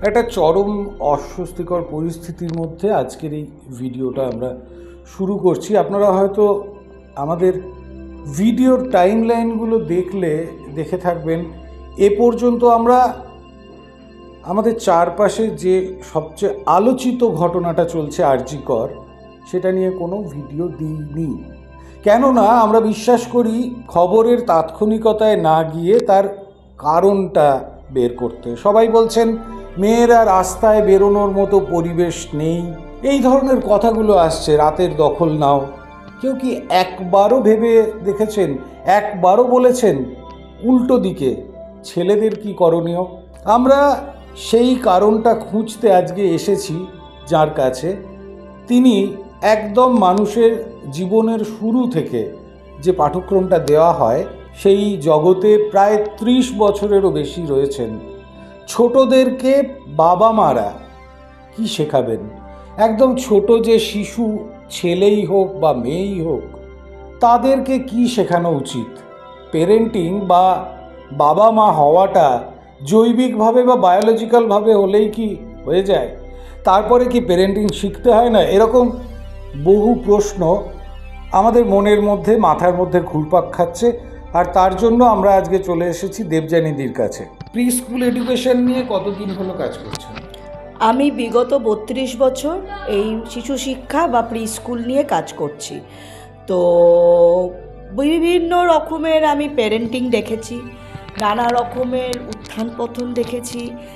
একটা চরম অস্বস্তিকর পরিস্থিতির মধ্যে আজকের এই ভিডিওটা আমরা শুরু করছি। আপনারা হয়তো আমাদের ভিডিওর টাইমলাইনগুলো দেখে থাকবেন, এ পর্যন্ত আমরা আমাদের চারপাশে যে সবচেয়ে আলোচিত ঘটনাটা চলছে আরজি কর, সেটা নিয়ে কোনো ভিডিও দিইনি। কেননা আমরা বিশ্বাস করি খবরের তাৎক্ষণিকতায় না গিয়ে তার কারণটা বের করতে। সবাই বলছেন মেয়েরা রাস্তায় বেরোনোর মতো পরিবেশ নেই, এই ধরনের কথাগুলো আসছে। রাতের দখল নাও, কেউ কি একবারও ভেবে দেখেছেন, একবারও বলেছেন উল্টো দিকে ছেলেদের কি করণীয়? আমরা সেই কারণটা খুঁজতে আজকে এসেছি যার কাছে। তিনি একদম মানুষের জীবনের শুরু থেকে যে পাঠ্যক্রমটা দেওয়া হয় সেই জগতে প্রায় 30 বছরেরও বেশি রয়েছেন। ছোটদেরকে বাবা মারা কি শেখাবেন? একদম ছোট যে শিশু, ছেলেই হোক বা মেয়েই হোক, তাদেরকে কি শেখানো উচিত? পেরেন্টিং বা বাবা মা হওয়াটা জৈবিকভাবে বা বায়োলজিক্যালভাবে হলেই কি হয়ে যায়? তারপরে কি পেরেন্টিং শিখতে হয় না? এরকম বহু প্রশ্ন আমাদের মনের মধ্যে, মাথার মধ্যে ঘুরপাক খাচ্ছে। আর তার জন্য আমরা আজকে চলে এসেছি দেবযানীদির কাছে। প্রি স্কুল এডুকেশন নিয়ে কতদিন হলো কাজ করছেন? আমি বিগত 32 বছর এই শিশু শিক্ষা বা প্রি স্কুল নিয়ে কাজ করছি। তো বিভিন্ন রকমের আমি প্যারেন্টিং দেখেছি, নানা রকমের উত্থান পতন দেখেছি,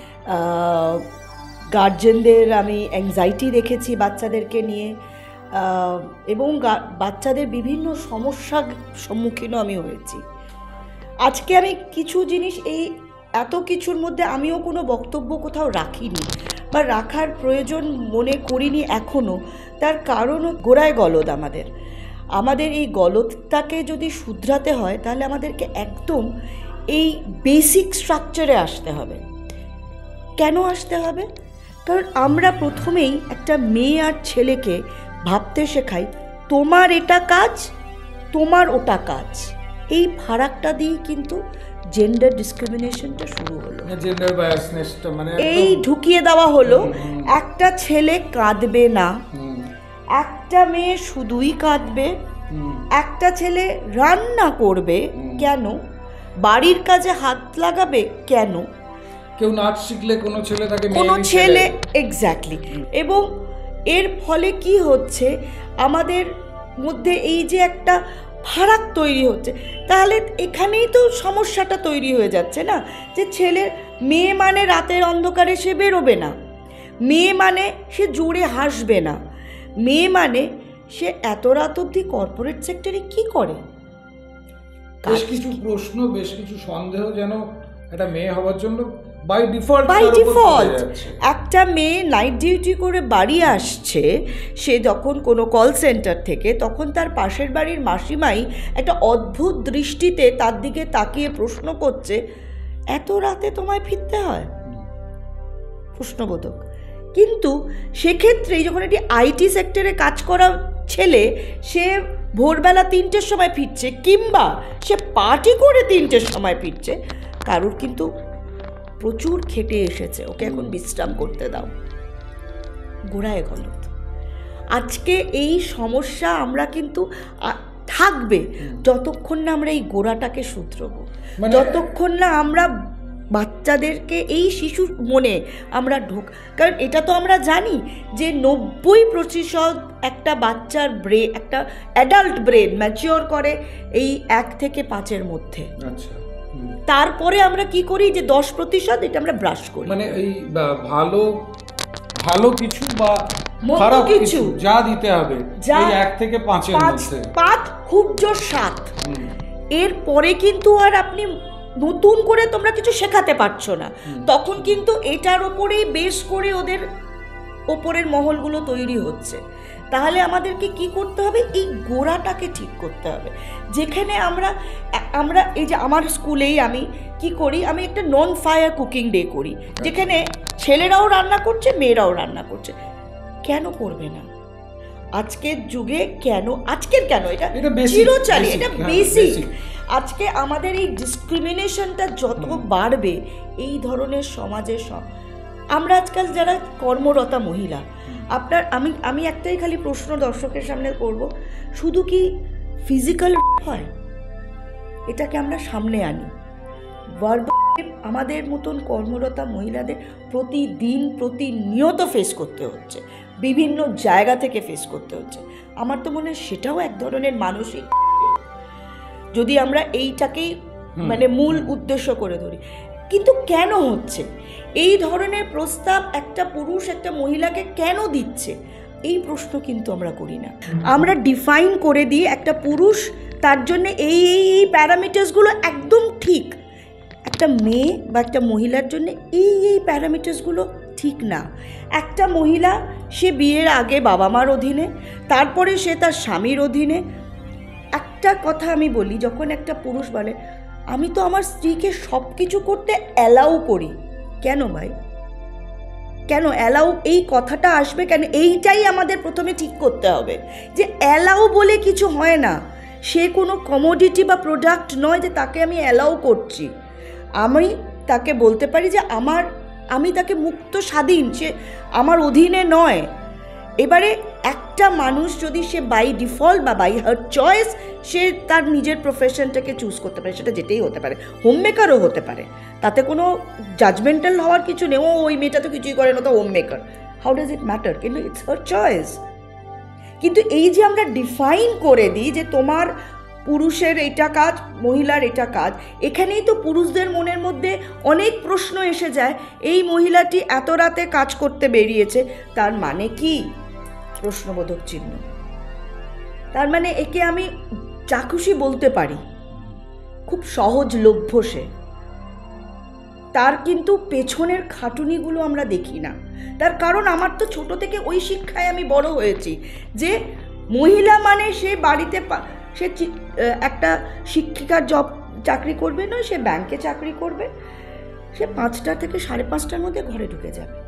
গার্জেনদের আমি অ্যাংজাইটি দেখেছি বাচ্চাদেরকে নিয়ে, এবং বাচ্চাদের বিভিন্ন সমস্যার সম্মুখীনও আমি হয়েছি। আজকে আমি কিছু জিনিস, এই এত কিছুর মধ্যে আমিও কোনো বক্তব্য কোথাও রাখিনি বা রাখার প্রয়োজন মনে করিনি এখনও। তার কারণ গোড়ায় গলদ। আমাদের এই গলদটাকে যদি শুধরাতে হয় তাহলে আমাদেরকে একদম এই বেসিক স্ট্রাকচারে আসতে হবে। কেন আসতে হবে? কারণ আমরা প্রথমেই একটা মেয়ে আর ছেলেকে ভাবতে শেখাই তোমার এটা কাজ, তোমার ওটা কাজ। এই ফারাকটা দিয়ে কিন্তু জেন্ডার ডিসক্রিমিনেশনটা শুরু হলো, জেন্ডার বায়াসনেসটা মানে এই ঢুকিয়ে দেওয়া হলো। একটা ছেলে কাঁদবে না, একটা মেয়ে শুধুই কাঁদবে, একটা ছেলে রান্না করবে কেন, বাড়ির কাজে হাত লাগাবে কেন, কেউ নাচ শিখলে কোনো ছেলে তাকে কোনো ছেলে, এক্স্যাক্টলি। এবং এর ফলে কি হচ্ছে, আমাদের মধ্যে এই যে একটা ফারাক তৈরি হচ্ছে, তাহলে এখানেই তো সমস্যাটা তৈরি হয়ে যাচ্ছে না, যে মেয়ে মানে রাতের অন্ধকারে সে বেরোবে না, মেয়ে মানে সে জোরে হাসবে না, মেয়ে মানে সে এত রাত অবধি কর্পোরেট সেক্টরে কি করে। বেশ কিছু প্রশ্ন, বেশ কিছু সন্দেহ যেন একটা মেয়ে হওয়ার জন্য বাই ডিফল্ট একটা মেয়ে নাইট ডিউটি করে বাড়ি আসছে, সে যখন কোনো কল সেন্টার থেকে, তখন তার পাশের বাড়ির মাসিমাই একটা অদ্ভুত দৃষ্টিতে তার দিকে তাকিয়ে প্রশ্ন করছে, এত রাতে তোমায় ফিরতে হয়? প্রশ্নবোধক। কিন্তু সেক্ষেত্রেই যখন একটি আইটি সেক্টরে কাজ করা ছেলে, সে ভোরবেলা 3টের সময় ফিরছে, কিংবা সে পার্টি করে 3টের সময় ফিরছে, কারুর কিন্তু প্রচুর খেটে এসেছে, ওকে এখন বিশ্রাম করতে দাও। গোড়ায় গলদ। আজকে এই সমস্যা আমরা কিন্তু থাকবে যতক্ষণ না আমরা এই গোড়াটাকে শুধরবো, যতক্ষণ না আমরা বাচ্চাদেরকে এই শিশুর মনে আমরা কারণ এটা তো আমরা জানি যে 90% একটা বাচ্চার একটা অ্যাডাল্ট ব্রেন ম্যাচিওর করে এই 1 থেকে 5-এর মধ্যে। আচ্ছা, তারপরে আমরা কি করি যে 10% এটা আমরা ব্রাশ করি, মানে এই ভালো কিছু বা খারাপ কিছু যা দিতে হবে এই 1 থেকে 5-এর মধ্যে, 5 খুব জোর 7, এর পরে কিন্তু আর আপনি নতুন করে তোমরা কিছু শেখাতে পারছো না। তখন কিন্তু এটার ওপরেই বেশ করে ওদের ওপরের মহলগুলো তৈরি হচ্ছে। তাহলে আমাদেরকে কি করতে হবে, এই গোড়াটাকে ঠিক করতে হবে। যেখানে আমরা এই যে আমার স্কুলেই আমি কি করি, আমি একটা নন ফায়ার কুকিং ডে করি, যেখানে ছেলেরাও রান্না করছে, মেয়েরাও রান্না করছে। কেন করবে না? আজকের যুগে কেন, এটা চিরচারী, এটা বেসিক। আজকে আমাদের এই ডিসক্রিমিনেশনটা যত বাড়বে, এই ধরনের সমাজের আমরা আজকাল যারা কর্মরতা মহিলা, আমি একটাই খালি প্রশ্ন দর্শকের সামনে করব, শুধু কি ফিজিক্যাল হয়, এটাকে আমরা সামনে আনি। আমাদের মতন কর্মরতা মহিলাদের প্রতিদিন প্রতিনিয়ত ফেস করতে হচ্ছে, বিভিন্ন জায়গা থেকে ফেস করতে হচ্ছে। আমার তো মনে হয় সেটাও এক ধরনের মানসিক, যদি আমরা এইটাকেই মানে মূল উদ্দেশ্য করে ধরি। কিন্তু কেন হচ্ছে এই ধরনের প্রস্তাব, একটা পুরুষ একটা মহিলাকে কেন দিচ্ছে, এই প্রশ্ন কিন্তু আমরা করি না। আমরা ডিফাইন করে দিই একটা পুরুষ তার জন্য এই এই এই প্যারামিটার্সগুলো একদম ঠিক, একটা মেয়ে বা একটা মহিলার জন্য এই এই প্যারামিটার্সগুলো ঠিক না। একটা মহিলা সে বিয়ের আগে বাবা মার অধীনে, তারপরে সে তার স্বামীর অধীনে। একটা কথা আমি বলি, যখন একটা পুরুষ বলে আমি তো আমার স্ত্রীকে সব কিছু করতে অ্যালাউ করি, কেন ভাই, কেন অ্যালাউ, এই কথাটা আসবে কেন? এইটাই আমাদের প্রথমে ঠিক করতে হবে যে অ্যালাউ বলে কিছু হয় না। সে কোনো কমোডিটি বা প্রোডাক্ট নয় যে তাকে আমি অ্যালাউ করছি। আমি তাকে বলতে পারি যে আমি তাকে মুক্ত স্বাধীন, সে আমার অধীনে নয়। এবারে একটা মানুষ যদি সে বাই ডিফল্ট বা বাই হার চয়েস সে তার নিজের প্রফেশনটাকে চুজ করতে পারে, সেটা যেটাই হতে পারে, হোমমেকারও হতে পারে, তাতে কোনো জাজমেন্টাল হওয়ার কিছু নেই। ওই মেয়েটা তো কিছুই করে না, তো homemaker, how does it matter? কিন্তু ইটস হার চয়েস। কিন্তু এই যে আমরা ডিফাইন করে দিই যে তোমার পুরুষের এটা কাজ, মহিলার এটা কাজ, এখানেই তো পুরুষদের মনের মধ্যে অনেক প্রশ্ন এসে যায়। এই মহিলাটি এত রাতে কাজ করতে বেরিয়েছে, তার মানে কি? প্রশ্নবোধক চিহ্ন। তার মানে একে আমি যা খুশি বলতে পারি, খুব সহজলভ্য সে, তার কিন্তু পেছনের খাটুনিগুলো আমরা দেখি না। তার কারণ আমার তো ছোট থেকে ওই শিক্ষায় আমি বড় হয়েছি যে মহিলা মানে সে বাড়িতে সে একটা শিক্ষিকার চাকরি করবে নয়, সে ব্যাংকে চাকরি করবে, সে 5টা থেকে 5:30টার মধ্যে ঘরে ঢুকে যাবে।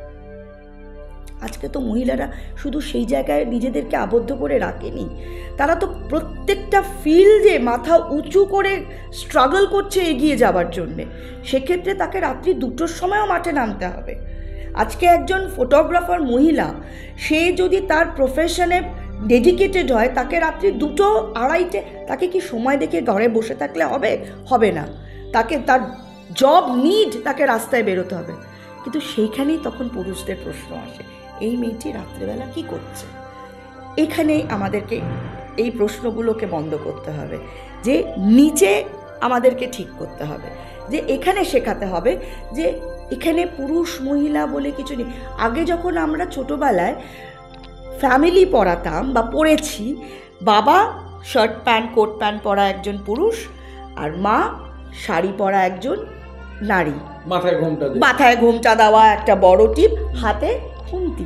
আজকে তো মহিলারা শুধু সেই জায়গায় নিজেদেরকে আবদ্ধ করে রাখেনি, তারা তো প্রত্যেকটা ফিল্ডে মাথা উঁচু করে স্ট্রাগল করছে এগিয়ে যাওয়ার জন্যে। সেক্ষেত্রে তাকে রাত্রি 2টোর সময়ও মাঠে নামতে হবে। আজকে একজন ফটোগ্রাফার মহিলা, সে যদি তার প্রফেশনে ডেডিকেটেড হয়, তাকে রাত্রি 2টো 2:30টে তাকে কি সময় দেখে ঘরে বসে থাকলে হবে? হবে না। তাকে তার জব নিড, তাকে রাস্তায় বেরোতে হবে। কিন্তু সেইখানেই তখন পুরুষদের প্রশ্ন আসে, এই মেয়েটি রাত্রেবেলা কি করছে? এখানেই আমাদেরকে এই প্রশ্নগুলোকে বন্ধ করতে হবে, যে নিচে আমাদেরকে ঠিক করতে হবে, যে এখানে শেখাতে হবে যে এখানে পুরুষ মহিলা বলে কিছু নেই। আগে যখন আমরা ছোটোবেলায় ফ্যামিলি পড়াতাম বা পড়েছি, বাবা শার্ট প্যান্ট কোট প্যান্ট পরা একজন পুরুষ, আর মা শাড়ি পরা একজন নারী, মাথায় ঘোমটা দেওয়া একটা বড় টিপ, হাতে খুন্তি।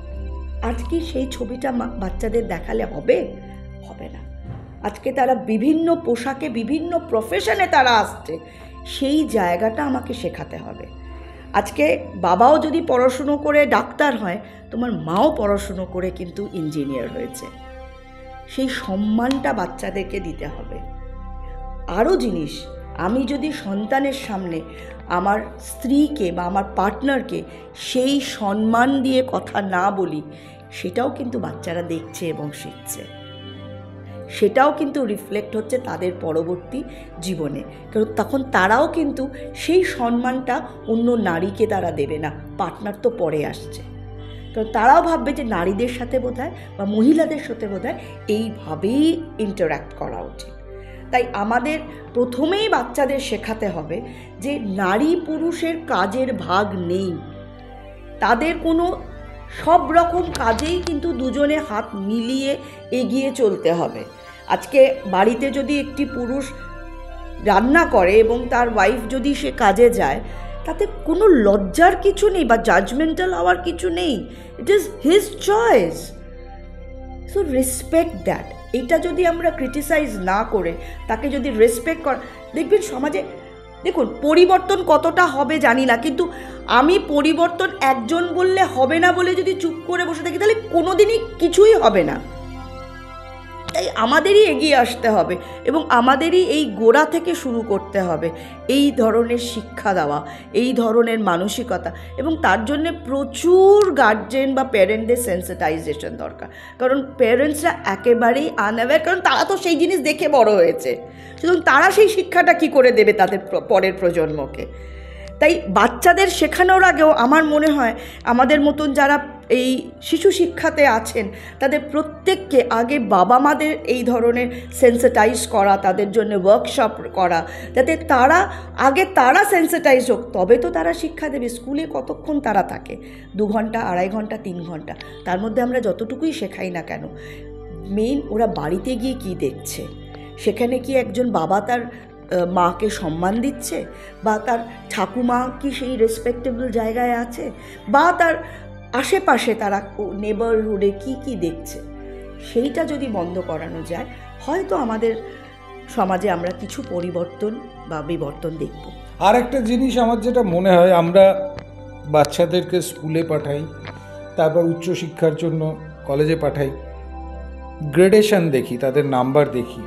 আজ কি সেই ছবিটা বাচ্চাদের দেখালে হবে? হবে না। আজকে তারা বিভিন্ন পোশাকে, বিভিন্ন প্রফেশনে তারা আসছে, সেই জায়গাটা আমাকে শেখাতে হবে। আজকে বাবাও যদি পড়াশুনো করে ডাক্তার হয়, তোমার মাও পড়াশুনো করে কিন্তু ইঞ্জিনিয়ার হয়েছে, সেই সম্মানটা বাচ্চাদেরকে দিতে হবে। আরও জিনিস, আমি যদি সন্তানের সামনে আমার স্ত্রীকে বা আমার পার্টনারকে সেই সম্মান দিয়ে কথা না বলি, সেটাও কিন্তু বাচ্চারা দেখছে এবং শিখছে, সেটাও কিন্তু রিফ্লেক্ট হচ্ছে তাদের পরবর্তী জীবনে। কারণ তখন তারাও কিন্তু সেই সম্মানটা অন্য নারীকে তারা দেবে না, পার্টনার তো পরে আসছে। কারণ তারাও ভাববে যে নারীদের সাথে বোধহয় বা মহিলাদের সাথে বোধহয় এইভাবেই ইন্টারঅ্যাক্ট করা উচিত। তাই আমাদের প্রথমেই বাচ্চাদের শেখাতে হবে যে নারী পুরুষের কাজের ভাগ নেই, তাদের কোনো সব রকম কাজেই কিন্তু দুজনে হাত মিলিয়ে এগিয়ে চলতে হবে। আজকে বাড়িতে যদি একটি পুরুষ রান্না করে এবং তার ওয়াইফ যদি সে কাজে যায়, তাতে কোনো লজ্জার কিছু নেই বা জাজমেন্টাল হওয়ার কিছু নেই। It is his choice, so respect that. এটা যদি আমরা ক্রিটিসাইজ না করে তাকে যদি রেসপেক্ট করা, দেখবেন সমাজে, দেখুন পরিবর্তন কতটা হবে জানি না, কিন্তু আমি পরিবর্তন একজন বললে হবে না বলে যদি চুপ করে বসে থাকি, তাহলে কোনোদিনই কিছুই হবে না। তাই আমাদেরই এগিয়ে আসতে হবে এবং আমাদেরই এই গোড়া থেকে শুরু করতে হবে এই ধরনের শিক্ষা দেওয়া, এই ধরনের মানসিকতা, এবং তার জন্য প্রচুর গার্জেন বা প্যারেন্টদের সেন্সিটাইজেশন দরকার। কারণ প্যারেন্টসরা একেবারেই আনঅ্যাওয়্যার, কারণ তারা তো সেই জিনিস দেখে বড় হয়েছে, সুতরাং তারা সেই শিক্ষাটা কী করে দেবে তাদের পরের প্রজন্মকে। তাই বাচ্চাদের শেখানোর আগেও আমার মনে হয় আমাদের মতন যারা এই শিশু শিক্ষাতে আছেন তাদের প্রত্যেককে আগে বাবা মাদের এই ধরনের সেন্সিটাইজ করা, তাদের জন্য ওয়ার্কশপ করা, যাতে তারা সেন্সিটাইজ হোক, তবে তো তারা শিক্ষা দেবে। স্কুলে কতক্ষণ তারা থাকে? 2 ঘন্টা, 2.5 ঘন্টা, 3 ঘন্টা। তার মধ্যে আমরা যতটুকুই শেখাই না কেন, মেইন ওরা বাড়িতে গিয়ে কি দেখছে, সেখানে কি একজন বাবা তার মাকে সম্মান দিচ্ছে, বা তার ঠাকুমা কি সেই রেসপেক্টেবল জায়গায় আছে, বা তার আশেপাশে তারা নেবারহুডে কি কি দেখছে, সেইটা যদি বন্ধ করানো যায়, হয়তো আমাদের সমাজে আমরা কিছু পরিবর্তন বা বিবর্তন দেখব। আর একটা জিনিস আমার যেটা মনে হয়, আমরা বাচ্চাদেরকে স্কুলে পাঠাই, তারপর উচ্চশিক্ষার জন্য কলেজে পাঠাই, গ্রেডেশন দেখি, তাদের নাম্বার দেখি,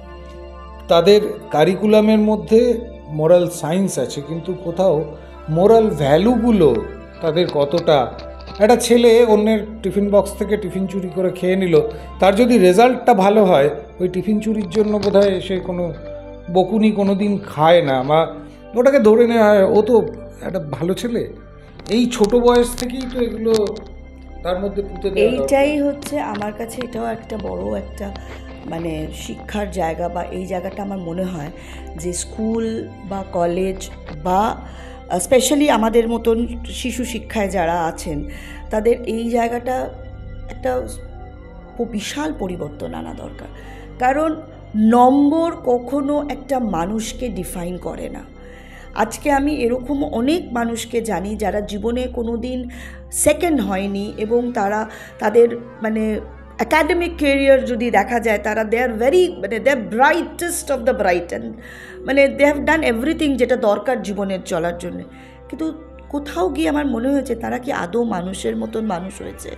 তাদের কারিকুলামের মধ্যে মোরাল সায়েন্স আছে, কিন্তু কোথাও মোরাল ভ্যালুগুলো তাদের কতটা। একটা ছেলে অন্যের টিফিন বক্স থেকে টিফিন চুরি করে খেয়ে নিল, তার যদি রেজাল্টটা ভালো হয়, ওই টিফিন চুরির জন্য বোধহয় সে কোনো বকুনি কোনো দিন খায় না, বা ওটাকে ধরে নেওয়া হয় ও তো একটা ভালো ছেলে। এই ছোট বয়স থেকেই তো এগুলো তার মধ্যে পুঁতে দেওয়া। এইটাই হচ্ছে আমার কাছে, এটাও একটা বড় একটা মানে শিক্ষার জায়গা, বা এই জায়গাটা আমার মনে হয় যে স্কুল বা কলেজ বা স্পেশালি আমাদের মতন শিশু শিক্ষায় যারা আছেন তাদের এই জায়গাটা একটা বিশাল পরিবর্তন আনা দরকার। কারণ নম্বর কখনো একটা মানুষকে ডিফাইন করে না। আজকে আমি এরকম অনেক মানুষকে জানি যারা জীবনে কোনো দিন সেকেন্ড হয়নি, এবং তারা তাদের মানে অ্যাকাডেমিক কেরিয়ার যদি দেখা যায়, তারা they are brightest of the bright, and মানে দে হ্যাভ ডান এভরিথিং যেটা দরকার জীবনের চলার জন্য। কিন্তু কোথাও গিয়ে আমার মনে হয়েছে তারা কি আদৌ মানুষের মতন মানুষ হয়েছে?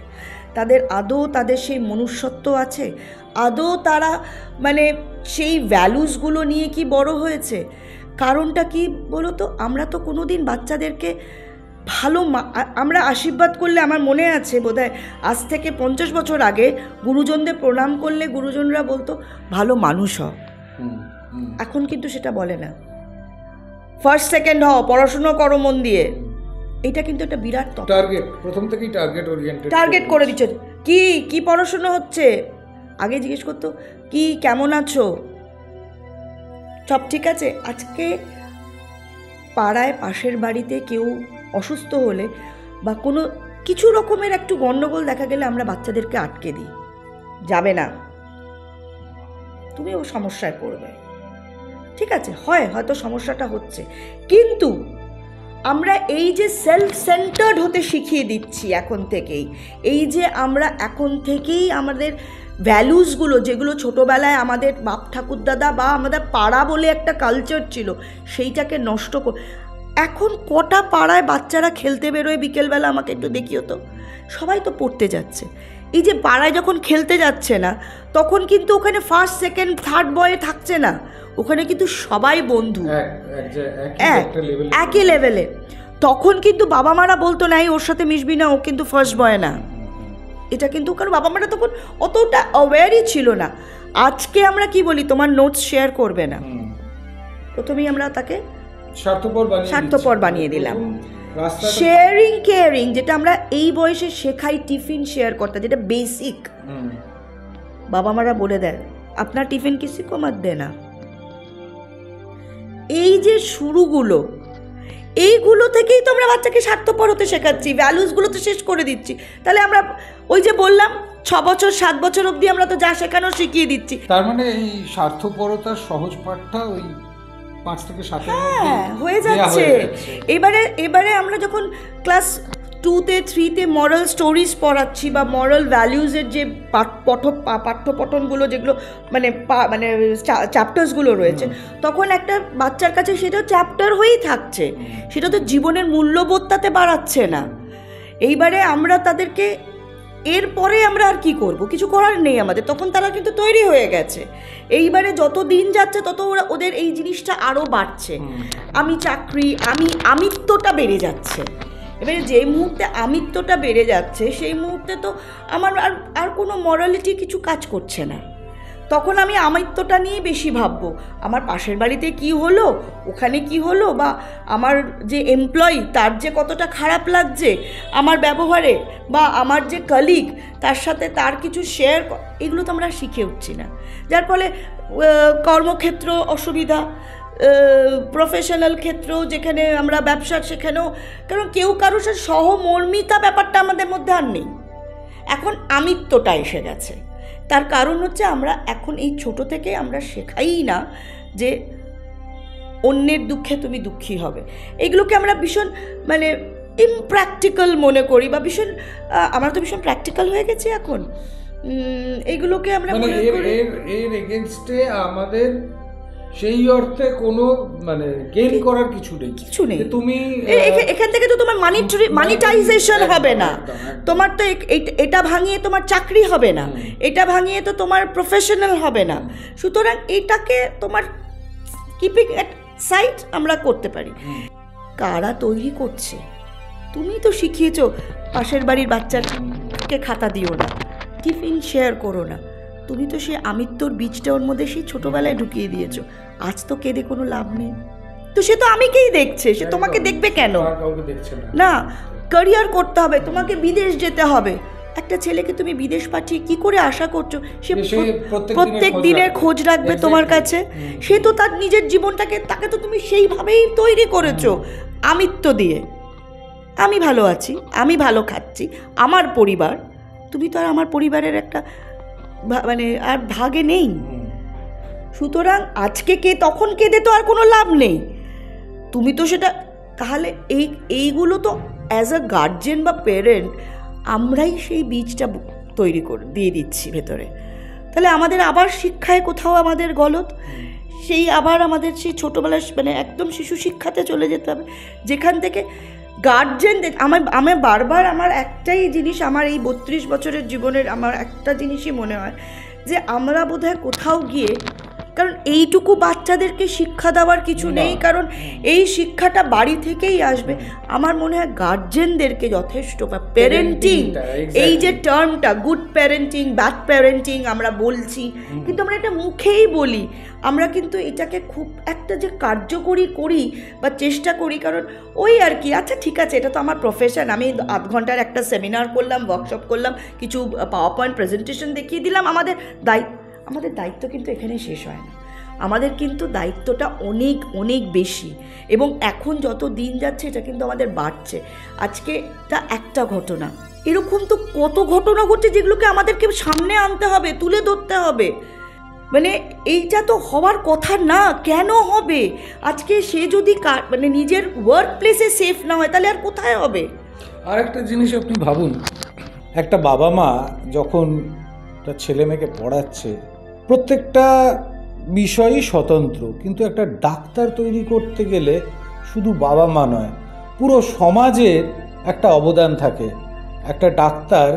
তাদের সেই মনুষ্যত্ব আছে? আদৌ তারা মানে সেই ভ্যালুসগুলো নিয়ে কি বড় হয়েছে? কারণটা কি বলো তো? আমরা তো কোনো দিন বাচ্চাদেরকে আমরা আশীর্বাদ করলে, আমার মনে আছে বোধহয় আজ থেকে 50 বছর আগে গুরুজনদের প্রণাম করলে গুরুজনরা বলতো ভালো মানুষ হও। এখন কিন্তু সেটা বলে না। ফার্স্ট সেকেন্ড হও, পড়াশুনো করো মন দিয়ে। এটা কিন্তু একটা বিরাট টার্গেট, প্রথম থেকেই টার্গেট করে দিচ্ছে। কি পড়াশুনো হচ্ছে? আগে জিজ্ঞেস করতো কি, কেমন আছো, সব ঠিক আছে? আজকে পাড়ায় পাশের বাড়িতে কেউ অসুস্থ হলে বা কোনো কিছু রকমের একটু গণ্ডগোল দেখা গেলে আমরা বাচ্চাদেরকে আটকে দিই, যাবে না, তুমি ও সমস্যায় পড়বে। ঠিক আছে, হয়তো সমস্যাটা হচ্ছে, কিন্তু আমরা এই যে সেলফ সেন্টার্ড হতে শিখিয়ে দিচ্ছি এখন থেকেই, এই যে আমরা এখন থেকেই আমাদের ভ্যালুসগুলো, যেগুলো ছোটোবেলায় আমাদের বাপ ঠাকুরদাদা বা আমাদের পাড়া বলে একটা কালচার ছিল, সেইটাকে নষ্ট এখন কটা পাড়ায় বাচ্চারা খেলতে বেরোয় বিকেলবেলা, আমাকে একটু দেখিও তো, সবাই তো পড়তে যাচ্ছে। এই যে পাড়ায় যখন খেলতে যাচ্ছে না, তখন কিন্তু ওখানে ফার্স্ট সেকেন্ড থার্ড বয় থাকছে না, ওখানে কিন্তু সবাই বন্ধু, একই লেভেলে। তখন কিন্তু বাবা মারা বলতো না ওর সাথে মিশবি না, ও কিন্তু ফার্স্ট বয় না। এটা কিন্তু কারণ বাবা মারা তখন অতটা অ্যাওয়্যারই ছিল না। আজকে আমরা কি বলি, তোমার নোটস শেয়ার করবে না, প্রথমেই আমরা তাকে স্বার্থপর বানিয়ে দিলাম। শেয়ারিং কেয়ারিং, যেটা আমরা এই বয়সে শেখাই, টিফিন শেয়ার করতে, যেটা বেসিক, বাবা মারা বলে দেয় আপনার টিফিন কিসি কো মত দেনা। এই যে শুরুগুলো, এইগুলো থেকেই তো আমরা বাচ্চাকে স্বার্থপর হতে শেখাচ্ছি, ভ্যালুসগুলো তো শেষ করে দিচ্ছি। তাহলে আমরা ওই যে বললাম 6 বছর 7 বছর অবধি আমরা তো যা শেখানো শিখিয়ে দিচ্ছি। তার মানে এই স্বার্থপরতার সহজ পাঠটা ওই 5 থেকে 7 হয়ে যাচ্ছে। এবারে আমরা যখন ক্লাস 2তে 3তে মরাল স্টোরিজ পড়াচ্ছি বা মরাল ভ্যালিউজের যে পাঠ্যপঠনগুলো যেগুলো মানে চ্যাপ্টার্সগুলো রয়েছে, তখন একটা বাচ্চার কাছে সেটাও চ্যাপ্টার হয়েই থাকছে, সেটা তো জীবনের মূল্যবোধটাতে বাড়াচ্ছে না। এইবারে আমরা তাদেরকে এরপরে আমরা আর কি করব, কিছু করার নেই আমাদের, তখন তারা কিন্তু তৈরি হয়ে গেছে। এইবারে যত দিন যাচ্ছে তত ওদের এই জিনিসটা আরও বাড়ছে, আমি চাকরি, আমিত্বটা বেড়ে যাচ্ছে। এবারে যে মুহূর্তে আমিত্বটা বেড়ে যাচ্ছে সেই মুহূর্তে তো আমার আর কোনো মরালিটি কিছু কাজ করছে না। তখন আমি আমিত্বটা নিয়ে বেশি ভাববো, আমার পাশের বাড়িতে কি হলো, ওখানে কি হলো, বা আমার যে এমপ্লয়ি তার যে কতটা খারাপ লাগছে আমার ব্যবহারে, বা আমার যে কলিগ তার সাথে তার কিছু শেয়ার, এগুলো তো আমরা শিখে উঠছি না। যার ফলে কর্মক্ষেত্র অসুবিধা, প্রফেশনাল ক্ষেত্র যেখানে আমরা ব্যবসা সেখানেও, কারণ কেউ কারোর সাথে সহমর্মিতা ব্যাপারটা আমাদের মধ্যে আর নেই। এখন আমিত্বটা এসে গেছে। তার কারণ হচ্ছে আমরা এখন এই ছোট থেকে আমরা শেখাই না যে অন্যের দুঃখে তুমি দুঃখী হবে। এগুলোকে আমরা ভীষণ মানে ইমপ্র্যাকটিক্যাল মনে করি, বা ভীষণ আমরা তো ভীষণ প্র্যাকটিক্যাল হয়ে গেছি এখন। এইগুলোকে আমরা মানে এর এগেইনস্টে আমাদের সেই অর্থে কোনো মানে গেইন করার কিছু নেই। তুমি এখান থেকে তো তোমার মানিটাইজেশন হবে না, তোমার তো এটা ভাঙিয়ে তোমার চাকরি হবে না, এটা ভাঙিয়ে তো তোমার প্রফেশনাল হবে না। সুতরাং এটাকে তোমার কিপিং এট সাইড আমরা করতে পারি। কারা তৈরি করছে? তুমি তো শিখিয়েছো পাশের বাড়ির বাচ্চাকে খাতা দিও না, টিফিন শেয়ার করো না, তুমি তো সেই আমিত্বর বীজটা ওর মধ্যে সেই ছোটোবেলায় ঢুকিয়ে দিয়েছো। আজ তো কেঁদে কোনো লাভ নেই, তো সে তো আমিকেই দেখছে, সে তোমাকে দেখবে কেন? না, ক্যারিয়ার করতে হবে, তোমাকে বিদেশ যেতে হবে। একটা ছেলেকে তুমি বিদেশ পাঠিয়ে কি করে আশা করছো সে প্রত্যেক দিনের খোঁজ রাখবে তোমার কাছে? সে তো তার নিজের জীবনটাকে, তাকে তো তুমি সেইভাবেই তৈরি করেছো আমিত্ব দিয়ে। আমি ভালো আছি, আমি ভালো খাচ্ছি, আমার পরিবার, তুমি তো আর আমার পরিবারের একটা মানে আর ভাগে নেই। সুতরাং আজকে তখন কেঁদে তো আর কোনো লাভ নেই। তুমি তো সেটা, তাহলে এইগুলো তো অ্যাজ আ গার্জেন বা প্যারেন্ট আমরাই সেই বীজটা তৈরি করে দিয়ে দিচ্ছি ভেতরে। তাহলে আমাদের আবার শিক্ষায় কোথাও আমাদের গলত, সেই আবার আমাদের সেই ছোটোবেলায় মানে একদম শিশু শিক্ষাতে চলে যেতে হবে, যেখান থেকে গার্জেন আমার বারবার আমার একটাই জিনিস, আমার এই 32 বছরের জীবনের আমার একটা জিনিসই মনে হয় যে আমরা বোধহয় কোথাও গিয়ে, কারণ এইটুকু বাচ্চাদেরকে শিক্ষা দেওয়ার কিছু নেই, কারণ এই শিক্ষাটা বাড়ি থেকেই আসবে। আমার মনে হয় গার্জেনদেরকে যথেষ্ট, বা প্যারেন্টিং, এই যে টার্মটা গুড প্যারেন্টিং, ব্যাড প্যারেন্টিং আমরা বলছি, কিন্তু আমরা এটা মুখেই বলি, আমরা কিন্তু এটাকে খুব একটা যে কার্যকরী করি বা চেষ্টা করি, কারণ ওই আর কি, আচ্ছা ঠিক আছে এটা তো আমার প্রফেশন, আমি আধ ঘন্টার একটা সেমিনার করলাম, ওয়ার্কশপ করলাম, কিছু পাওয়ার পয়েন্ট প্রেজেন্টেশন দেখিয়ে দিলাম, আমাদের দায়িত্ব কিন্তু এখানে শেষ হয় না। আমাদের কিন্তু দায়িত্বটা অনেক অনেক বেশি, এবং এখন যত দিন যাচ্ছে এটা কিন্তু আমাদের বাড়ছে। আজকে এটা একটা ঘটনা, এরকম তো কত ঘটনা ঘটছে যেগুলোকে আমাদেরকে সামনে আনতে হবে, তুলে ধরতে হবে। মানে এইটা তো হওয়ার কথা না, কেন হবে? আজকে সে যদি মানে নিজের ওয়ার্ক প্লেসে সেফ না হয় তাহলে আর কোথায় হবে? আর একটা জিনিস আপনি ভাবুন, একটা বাবা মা যখন তার ছেলে মেয়েকে পড়াচ্ছে, প্রত্যেকটা বিষয়ই স্বতন্ত্র, কিন্তু একটা ডাক্তার তৈরি করতে গেলে শুধু বাবা মা নয়, পুরো সমাজের একটা অবদান থাকে। একটা ডাক্তার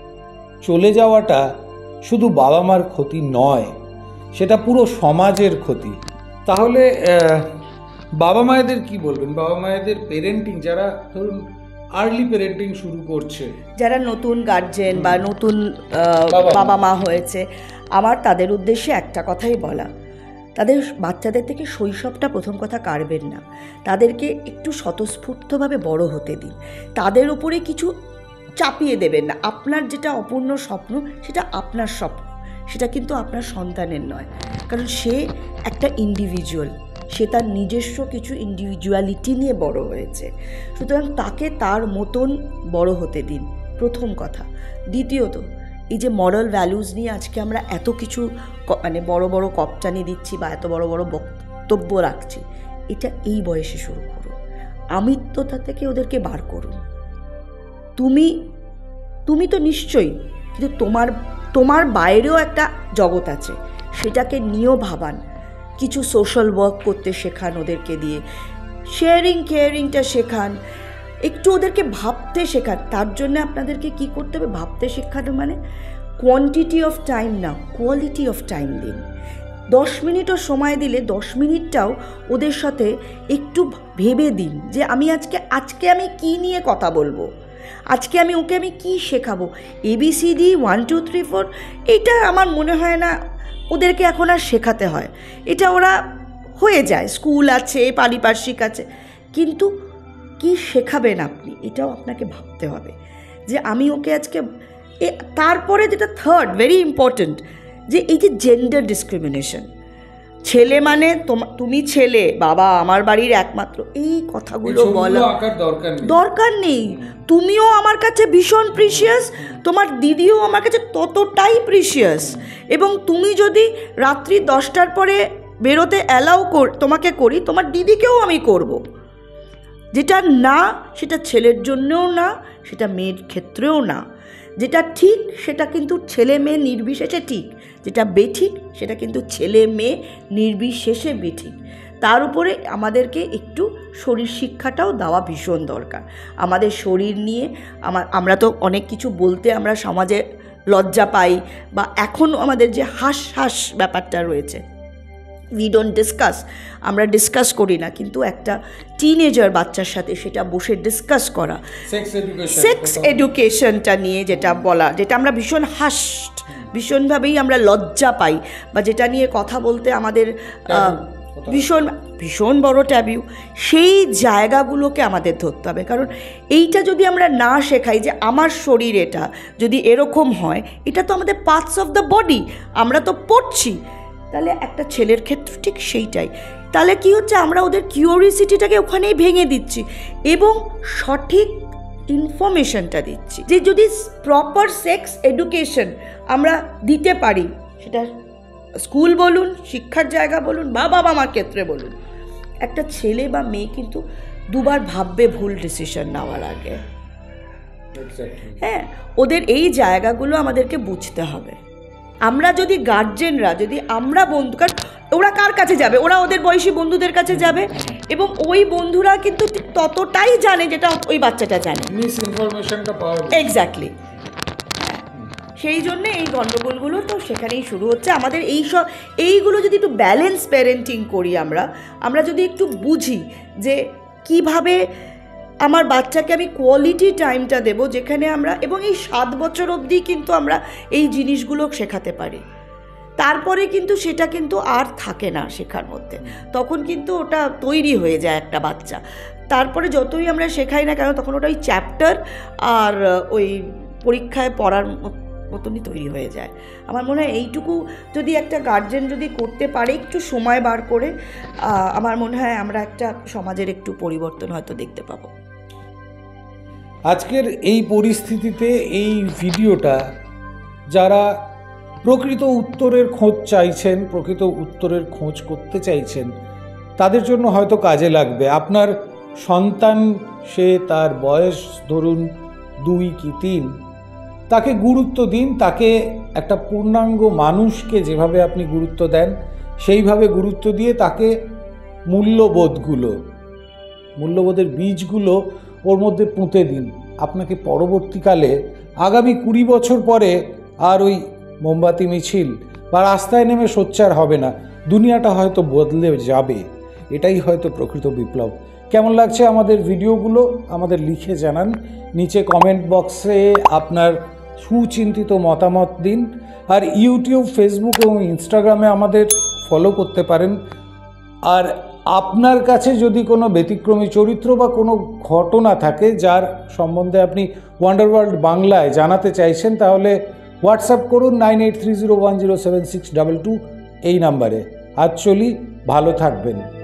চলে যাওয়াটা শুধু বাবা মার ক্ষতি নয়, সেটা পুরো সমাজের ক্ষতি। তাহলে বাবা মায়েদের কি বলবেন? বাবা মায়েদের পেরেন্টিং, যারা ধরুন আর্লি পেরেন্টিং শুরু করছে, যারা নতুন গার্জেন বা নতুন বাবা মা হয়েছে, আমার তাদের উদ্দেশ্যে একটা কথাই বলা, তাদের বাচ্চাদের থেকে শৈশবটা প্রথম কথা কাড়বেন না, তাদেরকে একটু স্বতঃস্ফূর্তভাবে বড় হতে দিন, তাদের উপরে কিছু চাপিয়ে দেবেন না। আপনার যেটা অপূর্ণ স্বপ্ন সেটা আপনার স্বপ্ন, সেটা কিন্তু আপনার সন্তানের নয়, কারণ সে একটা ইন্ডিভিজুয়াল, সে তার নিজস্ব কিছু ইন্ডিভিজুয়ালিটি নিয়ে বড় হয়েছে। সুতরাং তাকে তার মতন বড় হতে দিন, প্রথম কথা। দ্বিতীয়ত, এই যে মরাল ভ্যালুজ নিয়ে আজকে আমরা এত কিছু মানে বড় বড় কপচানি দিচ্ছি বা এত বড় বড় বক্তব্য রাখছি, এটা এই বয়সে শুরু করুন। আমিত্বতা থেকে ওদেরকে বার করুন। তুমি তো নিশ্চয়ই, কিন্তু তোমার বাইরেও একটা জগৎ আছে, সেটাকে নিয়েও ভাবান। কিছু সোশ্যাল ওয়ার্ক করতে শেখান ওদেরকে দিয়ে, শেয়ারিংটা শেখান। একটু ওদেরকে ভাবতে শেখা। তার জন্য আপনাদেরকে কি করতে হবে? ভাবতে শেখানো মানে কোয়ান্টিটি অফ টাইম না, কোয়ালিটি অফ টাইম দিন। 10 মিনিটও সময় দিলে 10 মিনিটটাও ওদের সাথে একটু ভেবে দিন যে আমি আজকে আমি কি নিয়ে কথা বলবো, আজকে ওকে কি শেখাবো। ABCD 1 2 3 4 এটা আমার মনে হয় না ওদেরকে এখন আর শেখাতে হয়, এটা ওরা হয়ে যায়, স্কুল আছে, পারিপার্শ্বিক আছে। কিন্তু কি শেখাবেন আপনি, এটাও আপনাকে ভাবতে হবে যে আমি ওকে আজকে। তারপরে যেটা থার্ড ভেরি ইম্পর্ট্যান্ট, যে এই যে জেন্ডার ডিসক্রিমিনেশন, ছেলে মানে তুমি ছেলে, বাবা আমার বাড়ির একমাত্র, এই কথাগুলো বলা দরকার নেই। তুমিও আমার কাছে ভীষণ প্রিশিয়াস, তোমার দিদিও আমার কাছে ততটাই প্রিশিয়াস, এবং তুমি যদি রাত্রি 10টার পরে বেরোতে অ্যালাউ তোমাকে করি, তোমার দিদিকেও আমি করব। যেটা না সেটা ছেলের জন্যও না, সেটা মেয়ের ক্ষেত্রেও না। যেটা ঠিক সেটা কিন্তু ছেলে মেয়ে নির্বিশেষে ঠিক, যেটা বেঠিক সেটা কিন্তু ছেলে মেয়ে নির্বিশেষে বেঠিক। তার উপরে আমাদেরকে একটু শরীর শিক্ষাটাও দেওয়া ভীষণ দরকার। আমাদের শরীর নিয়ে আমরা তো অনেক কিছু বলতে আমরা সমাজে লজ্জা পাই, বা এখনও আমাদের যে হাস ব্যাপারটা রয়েছে, উই ডোন্ট ডিসকাস, আমরা ডিসকাস করি না। কিন্তু একটা টিনেজার বাচ্চার সাথে সেটা বসে ডিসকাস করা, সেক্স এডুকেশনটা নিয়ে যেটা বলা, যেটা আমরা ভীষণভাবেই আমরা লজ্জা পাই, বা যেটা নিয়ে কথা বলতে আমাদের ভীষণ বড় ট্যাবু, সেই জায়গাগুলোকে আমাদের ধরতে হবে। কারণ এইটা যদি আমরা না শেখাই যে আমার শরীর এটা যদি এরকম হয়, এটা তো আমাদের পার্টস অফ দ্য বডি, আমরা তো পড়ছি, তাহলে একটা ছেলের ক্ষেত্রে ঠিক সেইটাই। তাহলে কি হচ্ছে, আমরা ওদের কিউরিওসিটিটাকে ওখানেই ভেঙে দিচ্ছি এবং সঠিক ইনফরমেশনটা দিচ্ছি। যে যদি প্রপার সেক্স এডুকেশন আমরা দিতে পারি, সেটা স্কুল বলুন, শিক্ষার জায়গা বলুন, বা বাবা মার ক্ষেত্রে বলুন, একটা ছেলে বা মেয়ে কিন্তু দুবার ভাববে ভুল ডিসিশন নেওয়ার আগে। হ্যাঁ, ওদের এই জায়গাগুলো আমাদেরকে বুঝতে হবে। আমরা যদি গার্জেনরা, যদি আমরা বন্ধু, কারণ ওরা কার কাছে যাবে, ওরা ওদের বয়সী বন্ধুদের কাছে যাবে, এবং ওই বন্ধুরা কিন্তু ততটাই জানে যেটা ওই বাচ্চাটা জানে, মিস ইনফরমেশনটা পাওয়া। এক্স্যাক্টলি। সেই জন্যে এই গণ্ডগোলগুলো তো সেখানেই শুরু হচ্ছে। আমাদের এইগুলো যদি একটু ব্যালেন্স প্যারেন্টিং করি, আমরা যদি একটু বুঝি যে কিভাবে আমার বাচ্চাকে আমি কোয়ালিটি টাইমটা দেবো, যেখানে আমরা, এবং এই 7 বছর অবধি কিন্তু আমরা এই জিনিসগুলো শেখাতে পারি। তারপরে কিন্তু সেটা কিন্তু আর থাকে না শেখার মধ্যে, তখন কিন্তু ওটা তৈরি হয়ে যায় একটা বাচ্চা। তারপরে যতই আমরা শেখাই না কেন, তখন ওটা ওই চ্যাপ্টার আর ওই পরীক্ষায় পড়ার মতনই তৈরি হয়ে যায়। আমার মনে হয় এইটুকু যদি একটা গার্জেন যদি করতে পারে, একটু সময় বার করে, আমার মনে হয় আমরা একটা সমাজের একটু পরিবর্তন হয়তো দেখতে পাবো। আজকের এই পরিস্থিতিতে এই ভিডিওটা যারা প্রকৃত উত্তরের খোঁজ চাইছেন, প্রকৃত উত্তরের খোঁজ করতে চাইছেন, তাদের জন্য হয়তো কাজে লাগবে। আপনার সন্তান, সে তার বয়স ধরুন 2 কি 3, তাকে গুরুত্ব দিন। তাকে একটা পূর্ণাঙ্গ মানুষকে যেভাবে আপনি গুরুত্ব দেন, সেইভাবে গুরুত্ব দিয়ে তাকে মূল্যবোধের বীজগুলো ওর মধ্যে পুঁতে দিন। আপনাকে পরবর্তীকালে আগামী 20 বছর পরে আর ওই মোমবাতি মিছিল বা রাস্তায় নেমে সোচ্চার হবে না, দুনিয়াটা হয়তো বদলে যাবে। এটাই হয়তো প্রকৃত বিপ্লব। কেমন লাগছে আমাদের ভিডিওগুলো আমাদের লিখে জানান, নিচে কমেন্ট বক্সে আপনার সুচিন্তিত মতামত দিন। আর ইউটিউব, ফেসবুক এবং ইনস্টাগ্রামে আমাদের ফলো করতে পারেন। আর আপনার কাছে যদি কোনো ব্যতিক্রমী চরিত্র বা কোনো ঘটনা থাকে যার সম্বন্ধে আপনি ওয়ান্ডার ওয়ার্ল্ড বাংলায় জানাতে চাইছেন, তাহলে হোয়াটসঅ্যাপ করুন 9830107622 এই নাম্বারে। আজ চলি, ভালো থাকবেন।